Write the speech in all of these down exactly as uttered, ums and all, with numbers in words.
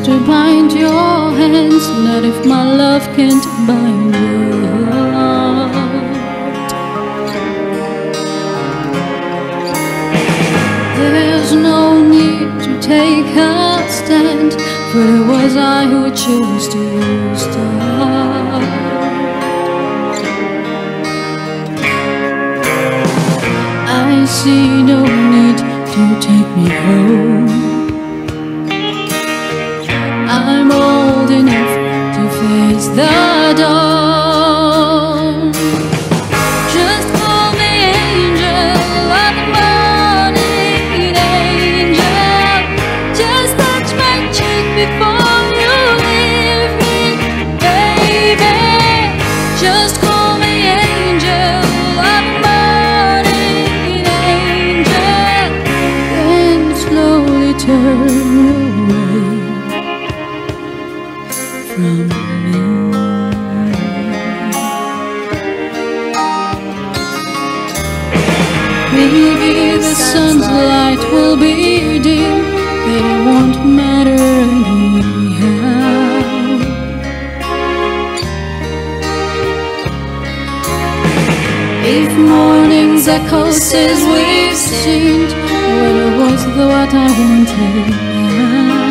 to bind your hands, not if my love can't bind your heart. There's no need to take a stand, for it was I who chose to start. I see no need to take me home. I'm old enough to face the dawn. Just call me angel of the morning, angel. Just touch my cheek before you leave me, baby. Just call me angel of the morning, angel. Then slowly turn away from me. Maybe the sun's light will be dim, but it won't matter anyhow. If morning's echo says we've sinned, well, it was the what I wanted now.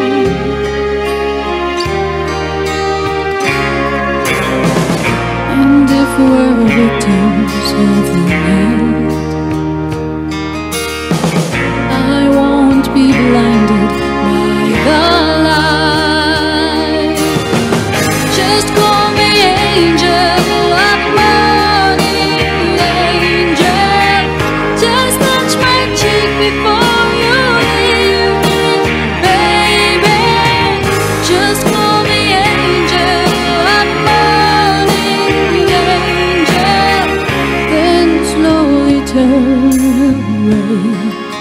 And if we're victims of the night, I won't be blinded by the light. Just call me angel of morning, angel. Just touch my cheek before you leave me, baby. Just call me angel of morning, angel. Then slowly turn away.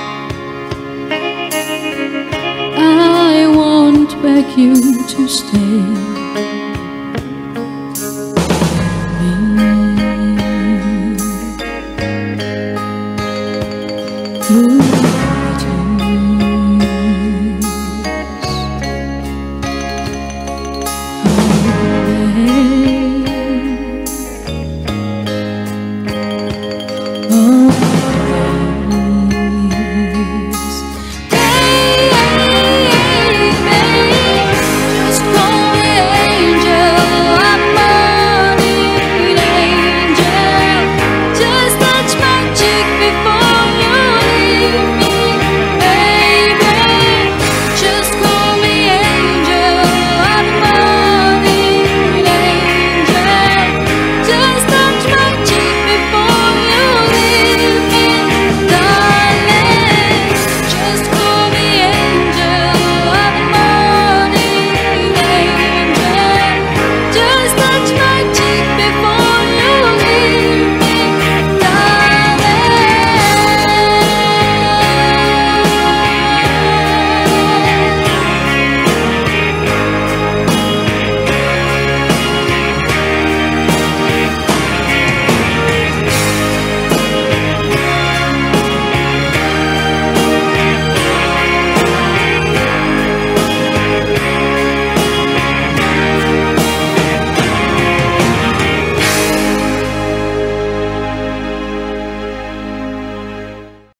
I won't beg you to stay. Me. Ooh.